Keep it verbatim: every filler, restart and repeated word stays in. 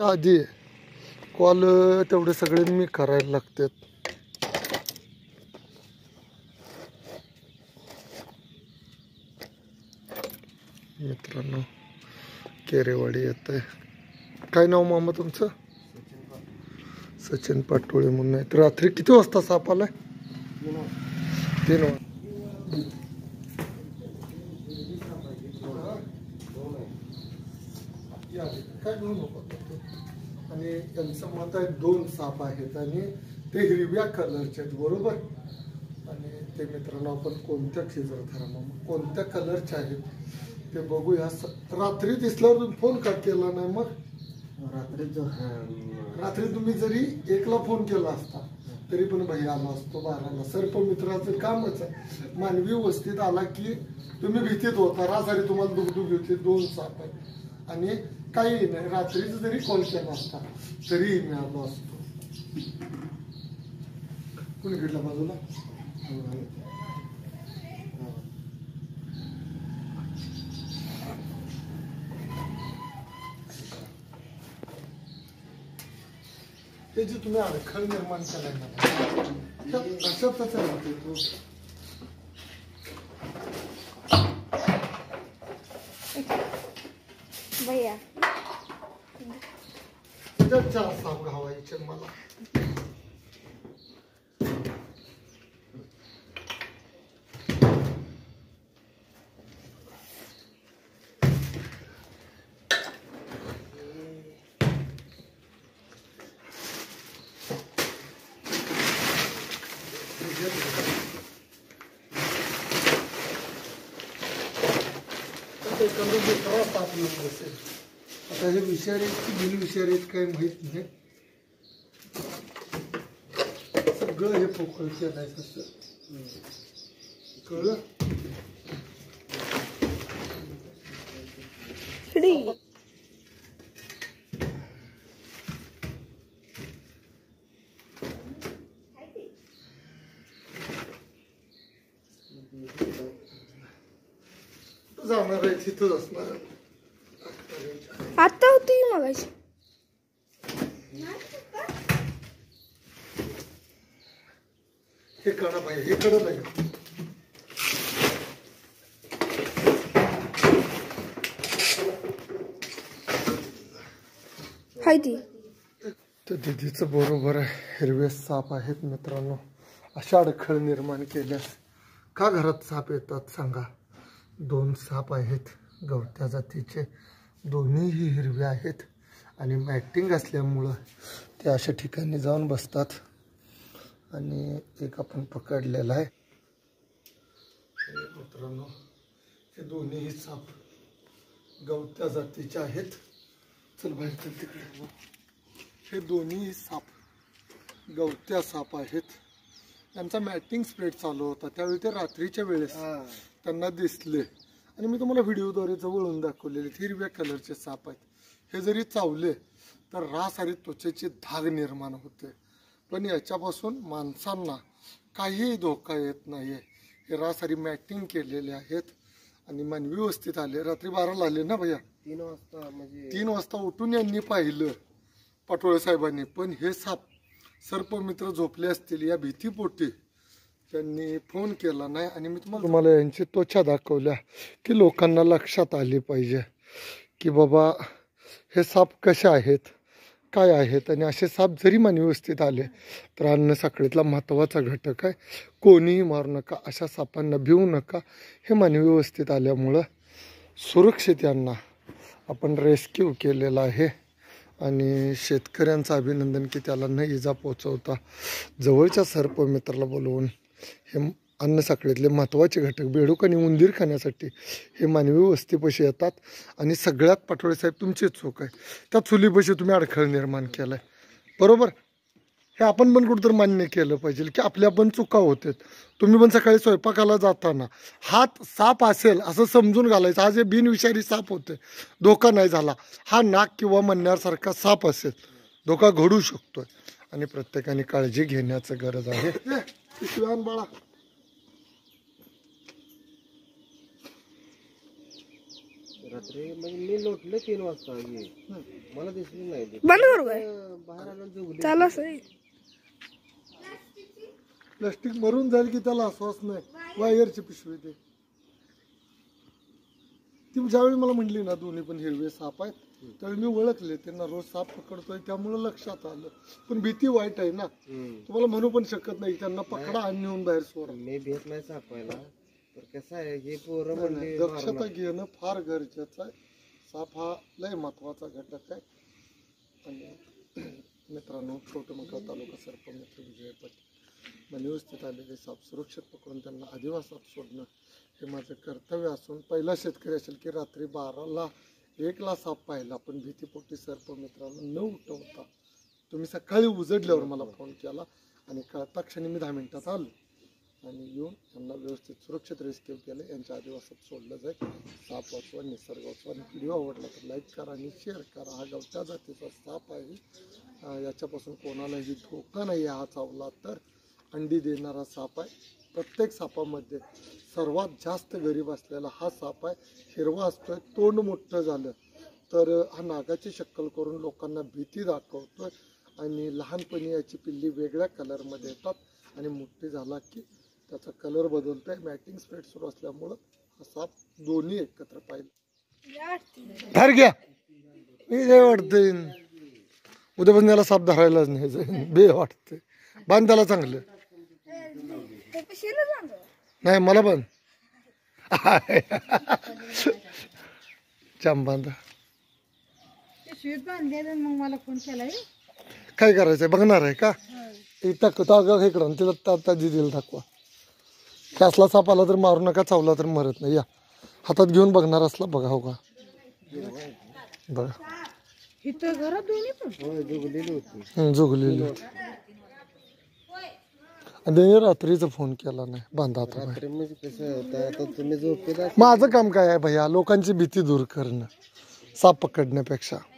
आधी कॉल तेवढे सगळे मी करायला लागतात. मित्रांनो केरेवाडी येत आहे. काय नाव मामा तुमचं? सचिन पाटोळे म्हणून आहे. रात्री किती वाजता साप आलाय? तीन वाजता. काय घेऊ नको. आणि त्यांचं मत आहे दोन साप आहेत आणि ते हिरव्या कलरचे आहेत बरोबर. आणि ते मित्रांनो आपण कोणत्या शेजार धरा मग कोणत्या कलरचे आहेत ते बघूया. रात्री दिसल्यावर तुम्ही फोन का केला नाही? मग रात्री रात्री तुम्ही जरी एकला फोन केला असता तरी पण भाई आला असतो बाराला. सर्प मित्राचं कामच आहे. मानवी वस्तीत आला की तुम्ही भीतीत होता. रात्री तुम्हाला दुखदुख होती. दोन साप आहेत आणि काही नाही. रात्रीच जरी कॉल केला असता तरी मी आलो असतो. कोणी घेतला बाजूला? हे जे तुम्ही अडखळ निर्माण केलाय अशातच आहे तो. भैया चार साप घावायचे मला. आता हे विषारी की बिन विषारी काही माहित नाही. सगळं हे पोकळ केलंय तसं कळलं. जाणार आहे तिथंच असणार. आता होती मगाशी. हे काढा पाहिजे. हे कडत आहे हाय ती. तर दिदीचं बरोबर आहे. हिरवे साप आहेत मित्रांनो. अशा अडखळ निर्माण केल्यास का घरात साप येतात सांगा. दोन साप आहेत गवत्या जातीचे. दोन्हीही हिरवे आहेत आणि मॅटिंग असल्यामुळं ते अशा ठिकाणी जाऊन बसतात. आणि एक आपण पकडलेला आहे मित्रांनो. हे दोन्हीही साप गवत्या जातीचे आहेत. चल बाहेर चल तिकडे. हे दोन्हीही साप गवत्या साप आहेत. त्यांचा मॅटिंग स्प्रेड चालू होता त्यावेळी ते रात्रीच्या वेळेस त्यांना दिसले आणि मी तुम्हाला व्हिडिओद्वारे जवळून दाखवलेले. हिरव्या कलरचे साप आहेत. हे जरी चावले तर रासारी त्वचेची धाग निर्माण होते पण याच्यापासून माणसांना काहीही धोका येत नाही. हे रासारी मॅटिंग केलेले आहेत आणि मानवी वस्तीत आले. रात्री बाराला आले ना भैया? तीन वाजता म्हणजे तीन वाजता उठून यांनी पाहिलं पाटोळे साहेबांनी. पण हे साप सर्पमित्र झोपले असतील या भीतीपोटी त्यांनी फोन केला नाही. आणि मी तुम्हाला तुम्हाला यांची त्वचा दाखवल्या की लोकांना लक्षात आली पाहिजे की बाबा हे साप कसे आहेत काय आहेत. आणि असे साप जरी मानवी वस्तीत आले तर अन्न साखळीतला महत्त्वाचा घटक आहे. कोणीही मारू नका. अशा सापांना भिवू नका. हे मानवी वस्तीत आल्यामुळं सुरक्षित यांना आपण रेस्क्यू केलेला आहे. आणि शेतकऱ्यांचं अभिनंदन की त्याला न इजा पोचवता जवळच्या सर्पमित्राला बोलवून हे अन्न साखळीतले महत्त्वाचे घटक बेडूक आणि उंदीर खाण्यासाठी हे मानवी वस्तीपाशी येतात. आणि सगळ्यात पाटोळे साहेब तुमची चूक आहे. त्या चुलीपाशी तुम्ही अडखळ निर्माण केला आहे बरोबर. हे आपण पण कुठंतरी मान्य केलं पाहिजे की आपल्या पण चुका होतात. तुम्ही पण सकाळी स्वयंपाकाला जाताना हात साप असेल असं समजून घालायचं. आज हे बिनविषारी साप होते धोका नाही झाला. हा नाक किंवा मण्यासारखा साप असेल धोका घडू शकतोय. आणि प्रत्येकाने काळजी घेण्याचं गरज आहे. बाळा रात्री मग मी लोटले तीन वाजता हे मला दिसली नाही ती. बंद करू काय बाहेर आलो झोपली. चालू असं प्लास्टिक मरून जाईल की त्याला आश्वास नाही. वायरची पिशवी ते ती ज्यावेळी मला म्हणली ना दोन्ही पण हिरवे साप आहेत त्यावेळी मी ओळखले त्यांना रोज साप पकडतोय त्यामुळे लक्षात आलं. पण भीती वाईट आहे ना तुम्हाला म्हणू पण शकत नाही त्यांना पकडा आणि नेऊन बाहेर सोडा. मी भेट नाही सापायला तर कसं आहे हे पोरं म्हणले दक्षता घेणं फार गरजेचं आहे. साप हा लय महत्वाचा घटक आहे. आणि मित्रांनो कवठेमंकाळ तालुका सरपंच विजय पाटील व्यवस्थित आलेले साप सुरक्षित पकडून त्यांना अधिवासात सोडणं हे माझं कर्तव्य असून पहिला शेतकरी असेल की रात्री बाराला एकला साप पाहिला पण भीतीपोटी सर्प मित्रांनो न उठवता तुम्ही सकाळी उजडल्यावर मला फोन केला आणि कळता क्षणी मी दहा मिनिटात आलो आणि येऊन त्यांना व्यवस्थित सुरक्षित रेस्क्यू केलं. यांच्या आदिवासात सोडलं जाईल. साप वाचवा निसर्ग वाचवा. आणि व्हिडिओ आवडला तर लाईक करा आणि शेअर करा. हा गावच्या जातीचा साप आहे. याच्यापासून कोणालाही धोका नाही. हा चावला तर अंडी देणारा साप आहे. प्रत्येक सापामध्ये सर्वात जास्त गरीब असलेला हा साप आहे. हिरवा असतोय तोंड मोठं झालं तर हा नागाची शक्कल करून लोकांना भीती दाखवतोय आणि लहानपणी याची पिल्ली वेगळ्या कलरमध्ये येतात आणि मोठी झाला की त्याचा कलर बदलतोय. मॅटिंग स्प्रेड सुरू असल्यामुळं हा साप दोन्ही एकत्र पाहिजे. धार घ्या मी वाटतंय उद्यापासून त्याला साप धरायलाच नाही बे वाटतंय. बांध त्याला चांगलं नाही मला पण चांबांधा मग मला फोन केला काय करायचंय बघणार आहे का इकडं इकडं तिला ताजी दिल दाखवा. कसला साप आला तर मारू नका चावला तर मरत नाही. या हातात घेऊन बघणार असला बघा हो का बघा इथं घरात दोन्ही पण झोगलेली होती. आणि रात्रीचा फोन केला नाही बांधा आता म्हणजे कसं होतं आता तुम्ही झोपेला माझं काम काय आहे भैया लोकांची भीती दूर करणं साप पकडण्यापेक्षा.